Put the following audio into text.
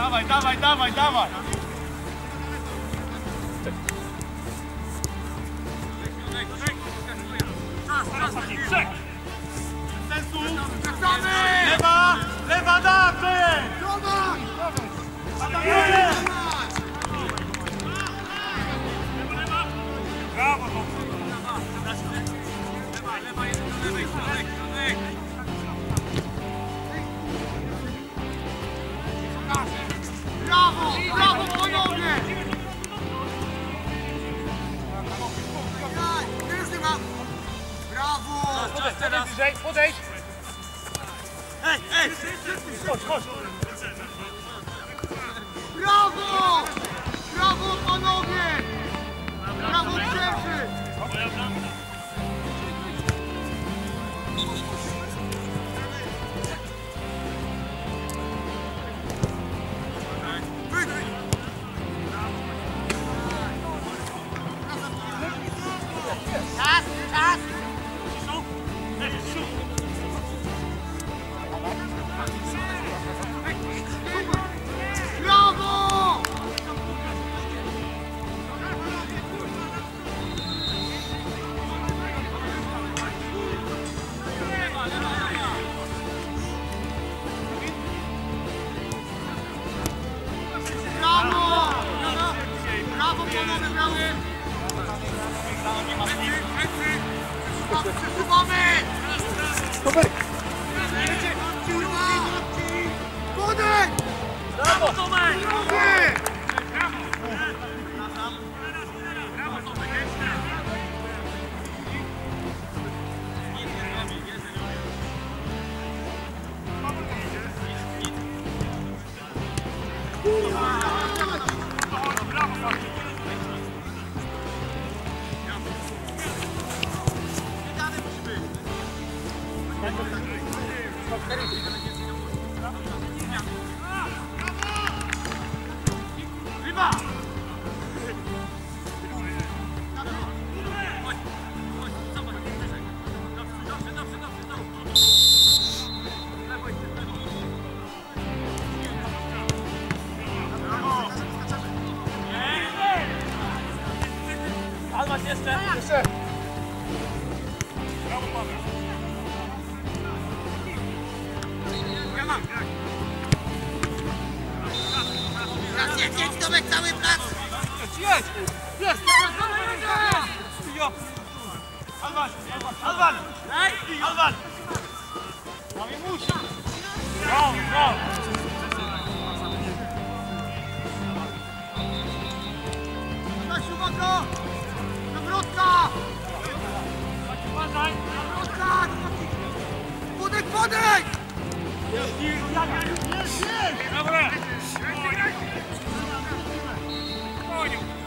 Dawaj, dawaj, dawaj, dawaj! Lewa! Lewa, dawaj! Brawo! Lewa, jest do lewej, środek! Brawo! Brawo, panowie! Brawo! Podejdź, podejdź! Ej, ej! Chodź, chodź! Brawo! Brawo, panowie! Brawo, Czechy! Czas, czas! Brawo! Brawo! Brawo, panowie, brawo! Przesuwamy! Tomek! Podejdź! Brawo, Tomek! Ryba! Almasz jeszcze! Jeszcze! Brawo, Paweł! Ja mam! Jedź, Tomek, cały plac! Jedź! Jest! Alwan! Alwan! Alwan! Mamy musi! Brawo, brawo! Stasiu, uwaga! Nawrotka! Uważaj! Nawrotka! Podejdź, podejdź! Jest! Dobra! Koniu!